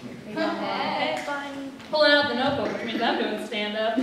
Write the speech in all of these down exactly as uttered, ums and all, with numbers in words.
Hey. Pulling out the notebook, which means I'm doing stand-up.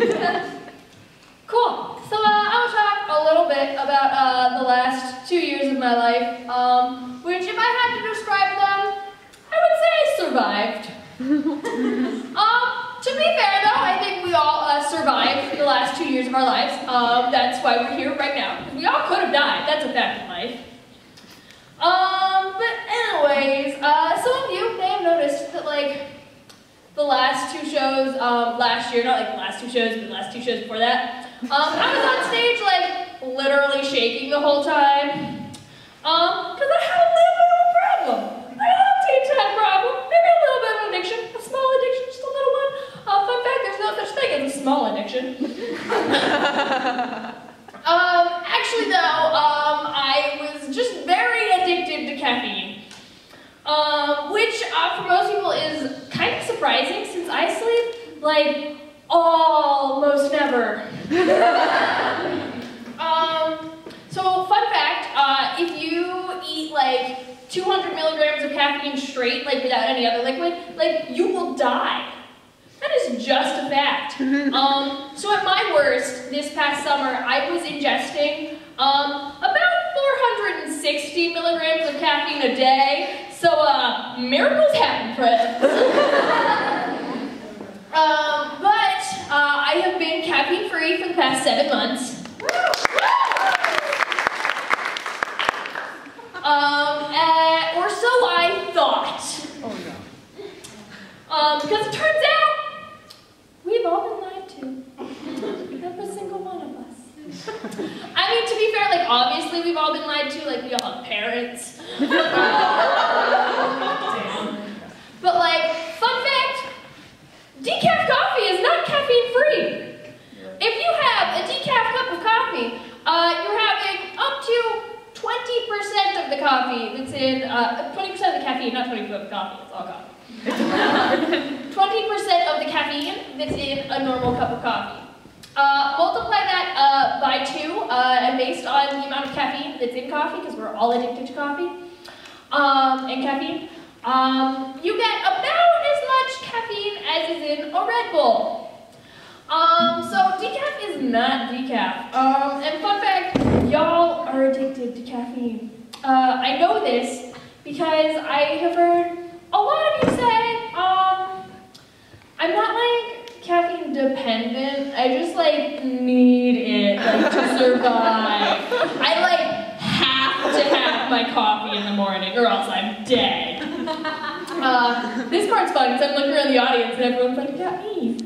Cool. So uh, I will talk a little bit about uh, the last two years of my life, um, which, if I had to describe them, I would say I survived. um, to be fair, though, I think we all uh, survived the last two years of our lives. Um, that's why we're here right now. We all could have died. That's a fact of life. Um, but anyways, uh, some of you may have noticed that, like, the last two shows, um, last year, not like the last two shows, but the last two shows before that, um, I was on stage, like, literally shaking the whole time, um, because I had a little bit of a problem. I had a teeny tiny problem, maybe a little bit of an addiction, a small addiction, just a little one. Uh, fun fact, there's no such thing as a small addiction. um, actually, though, um, I was just very addicted to caffeine. Um, which, uh, for most people is kind of surprising, since I sleep, like, almost never. um, so, fun fact, uh, if you eat, like, two hundred milligrams of caffeine straight, like, without any other liquid, like, you will die. That is just a fact. um, so at my worst, this past summer, I was ingesting, um, about four hundred sixty milligrams of caffeine a day. So, uh, miracles happen, friends. um, but, uh, I have been caffeine-free for the past seven months. um, uh, or so I thought. Oh, yeah. Um, because it turns out, we've all been lied to. Every single one of us. I mean, to be fair, like, obviously we've all been lied to, like, we all have parents. But, like, fun fact, decaf coffee is not caffeine-free. If you have a decaf cup of coffee, uh, you're having up to twenty percent of the coffee that's in, uh, twenty percent of the caffeine, not twenty percent of the coffee, it's all coffee. twenty percent of the caffeine that's in a normal cup of coffee. Uh, multiply that uh, by two, uh, and based on the amount of caffeine that's in coffee, because we're all addicted to coffee, um, and caffeine, um, you get about as much caffeine as is in a Red Bull. Um, so decaf is not decaf. Um, and fun fact, y'all are addicted to caffeine. Uh, I know this because I have heard a lot of you say, um, I'm not like caffeine dependent, I just like need it like, to survive. I like have to have my coffee in the morning or else I'm dead. Uh, this part's fun because I'm looking around the audience and everyone's like, yeah, me.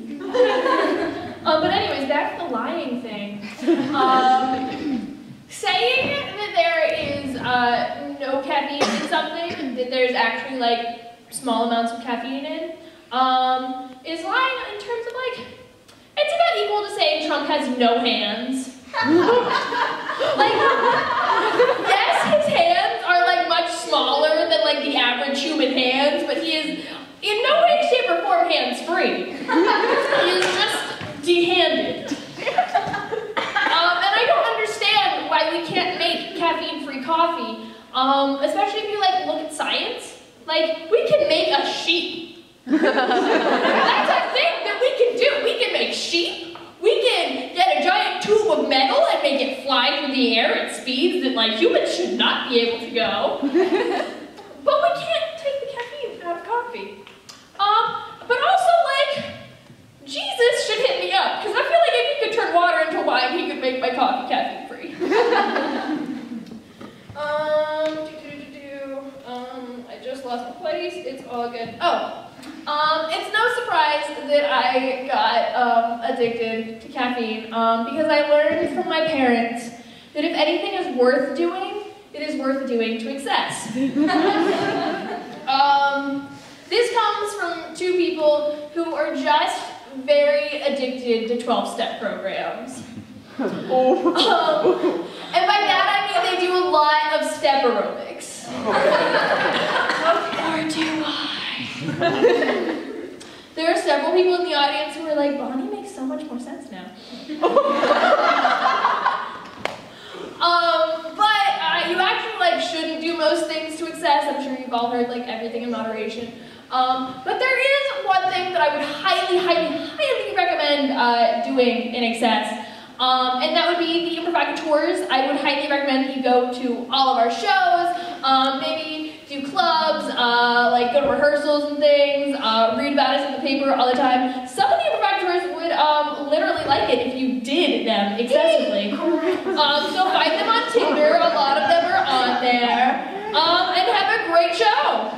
um, but anyways, back to the lying thing. Um, saying that there is uh, no caffeine in something, that there's actually like small amounts of caffeine in, um, is lying in terms of like, it's about equal to saying Trump has no hands. Like, yes, his hands are like much smaller than like the average human hands, but he is in no way, shape, or form hands-free. He is just de-handed. Um, and I don't understand why we can't make caffeine-free coffee, um, especially if you like look at science. Like, we can make a sheep. That's a thing that we can do. We can make sheep. We can get a giant tube of metal and make it fly through the air at speeds that, like, humans should not be able to go. But we can't take the caffeine out of coffee. Um, but also, like, Jesus should hit me up, because I feel like if he could turn water into wine, he could make my coffee caffeine-free. um, do, do, do, do. um, I just lost my place. It's all good. Oh. Um, it's no surprise that I got um, addicted to caffeine um, because I learned from my parents that if anything is worth doing, it is worth doing to excess. um, this comes from two people who are just very addicted to twelve-step programs. um, and by that I mean they do a lot of step aerobics. Or do I? There are several people in the audience who are like, Bonnie makes so much more sense now. um, but uh, you actually like shouldn't do most things to excess. I'm sure you've all heard like everything in moderation. Um, but there is one thing that I would highly, highly, highly recommend uh, doing in excess. Um, and that would be the improvisators. I would highly recommend that you go to all of our shows, um, maybe do clubs, uh, like go to rehearsals and things, uh, read about us in the paper all the time. Some of the improvisators would um, literally like it if you did them excessively. Um, so find them on Tinder, a lot of them are on there, um, and have a great show.